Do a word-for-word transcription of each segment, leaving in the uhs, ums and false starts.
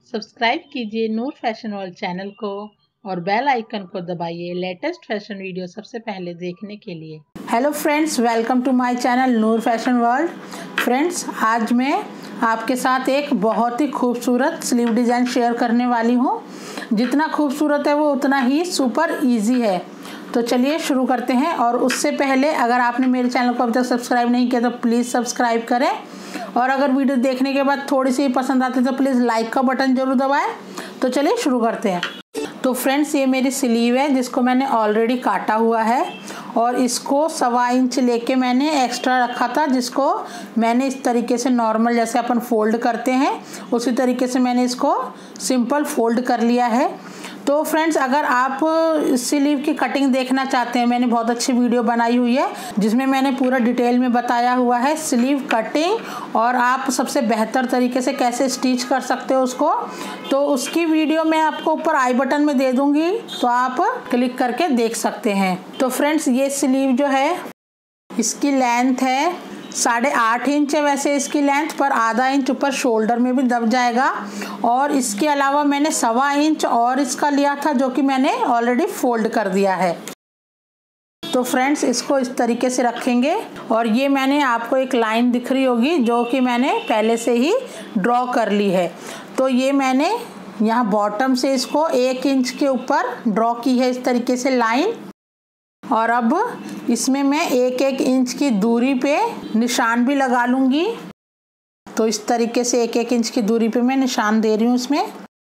Subscribe कीजिए नूर fashion world channel को और बेल आइकन को दबाइए लेटेस्ट फैशन वीडियो सबसे पहले देखने के लिए। Hello friends, welcome to my channel Noor fashion world. Friends, आज मैं आपके साथ एक बहुत ही खूबसूरत स्लीव डिज़ाइन शेयर करने वाली हूँ। जितना खूबसूरत है वो उतना ही सुपर इजी है। तो चलिए शुरू करते हैं। और उससे पहले अगर आपने मेरे चैनल को अभी तक सब्सक्राइब नहीं किया तो प्लीज़ सब्सक्राइब करें, और अगर वीडियो देखने के बाद थोड़ी सी पसंद आती है तो प्लीज़ लाइक का बटन जरूर दबाएं। तो चलिए शुरू करते हैं। तो फ्रेंड्स, ये मेरी स्लीव है जिसको मैंने ऑलरेडी काटा हुआ है, और इसको सवा इंच लेके मैंने एक्स्ट्रा रखा था, जिसको मैंने इस तरीके से नॉर्मल जैसे अपन फोल्ड करते हैं उसी तरीके से मैंने इसको सिंपल फोल्ड कर लिया है। तो फ्रेंड्स, अगर आप स्लीव की कटिंग देखना चाहते हैं, मैंने बहुत अच्छी वीडियो बनाई हुई है जिसमें मैंने पूरा डिटेल में बताया हुआ है स्लीव कटिंग, और आप सबसे बेहतर तरीके से कैसे स्टिच कर सकते हो उसको। तो उसकी वीडियो मैं आपको ऊपर आई बटन में दे दूंगी, तो आप क्लिक करके देख सकते हैं। तो फ्रेंड्स, ये स्लीव जो है इसकी लेंथ है साढ़े आठ इंच है वैसे इसकी लेंथ, पर आधा इंच ऊपर शोल्डर में भी दब जाएगा। और इसके अलावा मैंने सवा इंच और इसका लिया था जो कि मैंने ऑलरेडी फोल्ड कर दिया है। तो फ्रेंड्स, इसको इस तरीके से रखेंगे, और ये मैंने आपको एक लाइन दिख रही होगी जो कि मैंने पहले से ही ड्रॉ कर ली है। तो ये मैंने यहाँ बॉटम से इसको एक इंच के ऊपर ड्रॉ की है इस तरीके से लाइन, और अब इसमें मैं एक एक इंच की दूरी पे निशान भी लगा लूंगी। तो इस तरीके से एक एक इंच की दूरी पे मैं निशान दे रही हूँ इसमें।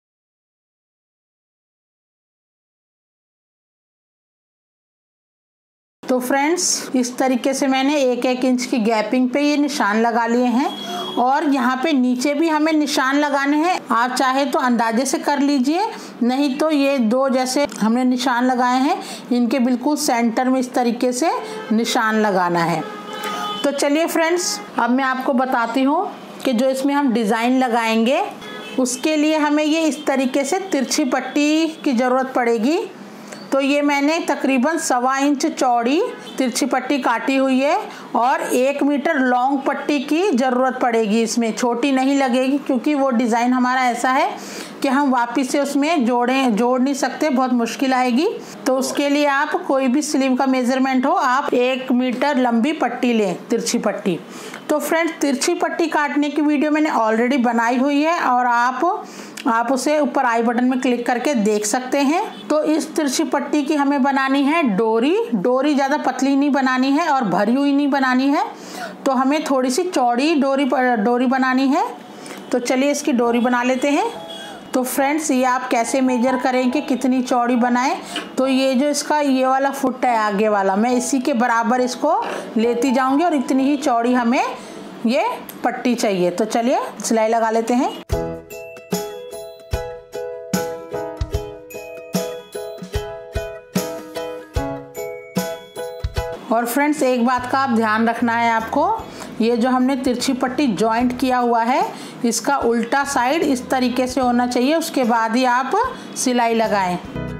तो फ्रेंड्स, इस तरीके से मैंने एक एक इंच की गैपिंग पे ये निशान लगा लिए हैं, और यहाँ पे नीचे भी हमें निशान लगाने हैं। आप चाहे तो अंदाजे से कर लीजिए, नहीं तो ये दो जैसे हमने निशान लगाए हैं इनके बिल्कुल सेंटर में इस तरीके से निशान लगाना है। तो चलिए फ्रेंड्स, अब मैं आपको बताती हूँ कि जो इसमें हम डिज़ाइन लगाएंगे उसके लिए हमें ये इस तरीके से तिरछी पट्टी की ज़रूरत पड़ेगी। तो ये मैंने तकरीबन सवा इंच चौड़ी तिरछी पट्टी काटी हुई है, और एक मीटर लॉन्ग पट्टी की ज़रूरत पड़ेगी। इसमें छोटी नहीं लगेगी क्योंकि वो डिज़ाइन हमारा ऐसा है कि हम वापस से उसमें जोड़ें जोड़ नहीं सकते, बहुत मुश्किल आएगी। तो उसके लिए आप कोई भी स्लीव का मेज़रमेंट हो, आप एक मीटर लंबी पट्टी लें, तिरछी पट्टी। तो फ्रेंड्स, तिरछी पट्टी काटने की वीडियो मैंने ऑलरेडी बनाई हुई है, और आप आप उसे ऊपर आई बटन में क्लिक करके देख सकते हैं। तो इस तिरछी पट्टी की हमें बनानी है डोरी। डोरी ज़्यादा पतली नहीं बनानी है और भरी हुई नहीं बनानी है, तो हमें थोड़ी सी चौड़ी डोरी डोरी बनानी है। तो चलिए इसकी डोरी बना लेते हैं। तो फ्रेंड्स, ये आप कैसे मेजर करें कि कितनी चौड़ी बनाएं, तो ये जो इसका ये वाला फुट है आगे वाला, मैं इसी के बराबर इसको लेती जाऊंगी, और इतनी ही चौड़ी हमें ये पट्टी चाहिए। तो चलिए सिलाई लगा लेते हैं। और फ्रेंड्स, एक बात का आप ध्यान रखना है आपको, ये जो हमने तिरछी पट्टी जॉइंट किया हुआ है इसका उल्टा साइड इस तरीके से होना चाहिए, उसके बाद ही आप सिलाई लगाएं।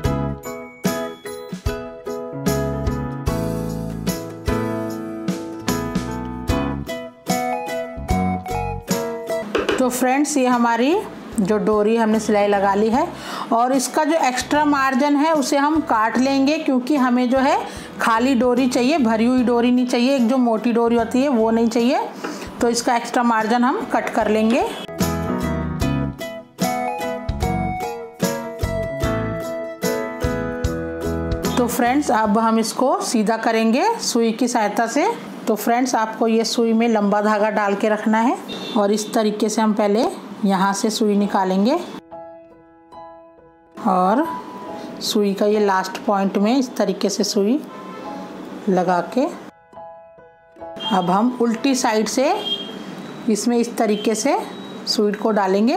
तो फ्रेंड्स, ये हमारी जो डोरी हमने सिलाई लगा ली है, और इसका जो एक्स्ट्रा मार्जिन है उसे हम काट लेंगे, क्योंकि हमें जो है खाली डोरी चाहिए, भरी हुई डोरी नहीं चाहिए। एक जो मोटी डोरी होती है वो नहीं चाहिए, तो इसका एक्स्ट्रा मार्जिन हम कट कर लेंगे। तो फ्रेंड्स, अब हम इसको सीधा करेंगे सुई की सहायता से। तो फ्रेंड्स, आपको ये सुई में लंबा धागा डाल के रखना है, और इस तरीके से हम पहले यहाँ से सुई निकालेंगे, और सुई का ये लास्ट पॉइंट में इस तरीके से सुई लगा के अब हम उल्टी साइड से इसमें इस तरीके से सुई को डालेंगे।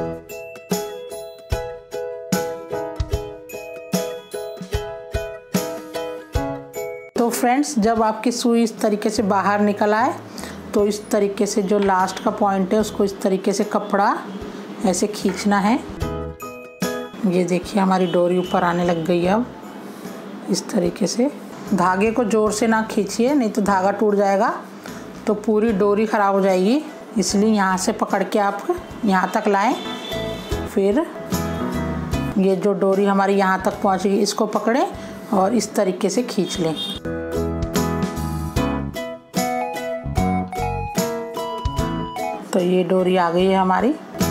तो फ्रेंड्स, जब आपकी सुई इस तरीके से बाहर निकल आए तो इस तरीके से जो लास्ट का पॉइंट है उसको इस तरीके से कपड़ा ऐसे खींचना है। ये देखिए हमारी डोरी ऊपर आने लग गई है। अब इस तरीके से धागे को ज़ोर से ना खींचिए, नहीं तो धागा टूट जाएगा तो पूरी डोरी ख़राब हो जाएगी। इसलिए यहाँ से पकड़ के आप यहाँ तक लाएं, फिर ये जो डोरी हमारी यहाँ तक पहुँचेगी इसको पकड़े और इस तरीके से खींच लें। तो ये डोरी आ गई है हमारी।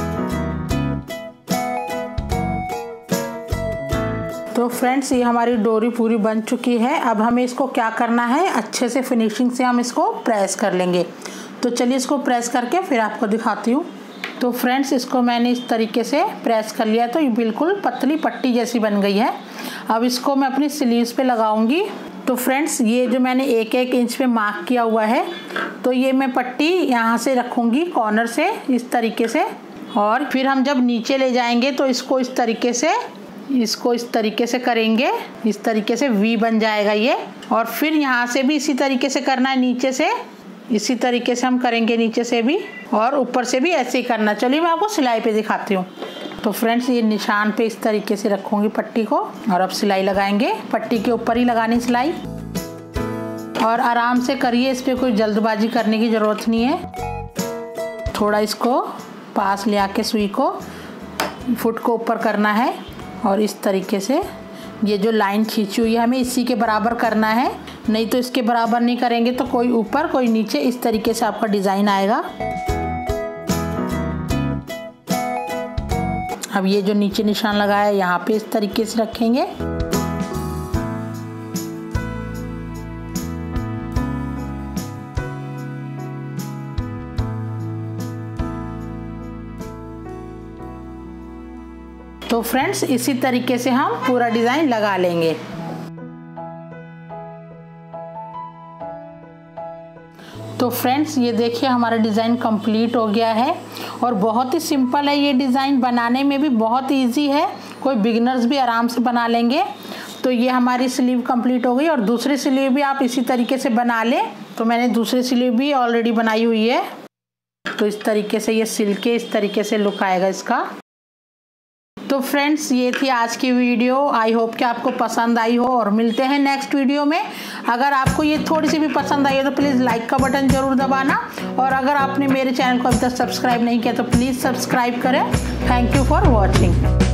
तो फ्रेंड्स ये हमारी डोरी पूरी बन चुकी है। अब हमें इसको क्या करना है, अच्छे से फिनिशिंग से हम इसको प्रेस कर लेंगे। तो चलिए इसको प्रेस करके फिर आपको दिखाती हूँ। तो फ्रेंड्स इसको मैंने इस तरीके से प्रेस कर लिया, तो ये बिल्कुल पतली पट्टी जैसी बन गई है। अब इसको मैं अपनी स्लीव्स पे लगाऊंगी। तो फ्रेंड्स ये जो मैंने एक एक इंच पे मार्क किया हुआ है, तो ये मैं पट्टी यहाँ से रखूँगी कॉर्नर से इस तरीके से, और फिर हम जब नीचे ले जाएंगे तो इसको इस तरीके से इसको इस तरीके से करेंगे, इस तरीके से वी बन जाएगा ये। और फिर यहाँ से भी इसी तरीके से करना है, नीचे से इसी तरीके से हम करेंगे, नीचे से भी और ऊपर से भी ऐसे ही करना। चलिए मैं आपको सिलाई पे दिखाती हूँ। तो फ्रेंड्स ये निशान पे इस तरीके से रखूँगी पट्टी को, और अब सिलाई लगाएंगे। पट्टी के ऊपर ही लगानी सिलाई, और आराम से करिए, इस पर कोई जल्दबाजी करने की ज़रूरत नहीं है। थोड़ा इसको पास ले आके सुई को फुट को ऊपर करना है, और इस तरीके से ये जो लाइन खींची हुई है हमें इसी के बराबर करना है, नहीं तो इसके बराबर नहीं करेंगे तो कोई ऊपर कोई नीचे इस तरीके से आपका डिज़ाइन आएगा। अब ये जो नीचे निशान लगाया है यहाँ पे इस तरीके से रखेंगे। तो फ्रेंड्स इसी तरीके से हम पूरा डिज़ाइन लगा लेंगे। तो फ्रेंड्स ये देखिए हमारा डिज़ाइन कंप्लीट हो गया है, और बहुत ही सिंपल है ये डिज़ाइन, बनाने में भी बहुत इजी है, कोई बिगिनर्स भी आराम से बना लेंगे। तो ये हमारी स्लीव कंप्लीट हो गई, और दूसरी स्लीव भी आप इसी तरीके से बना लें। तो मैंने दूसरी स्लीव भी ऑलरेडी बनाई हुई है। तो इस तरीके से ये सिल के इस तरीके से लुक आएगा इसका। तो फ्रेंड्स ये थी आज की वीडियो, आई होप कि आपको पसंद आई हो, और मिलते हैं नेक्स्ट वीडियो में। अगर आपको ये थोड़ी सी भी पसंद आई हो तो प्लीज़ लाइक का बटन ज़रूर दबाना, और अगर आपने मेरे चैनल को अभी तक सब्सक्राइब नहीं किया तो प्लीज़ सब्सक्राइब करें। Thank you for watching.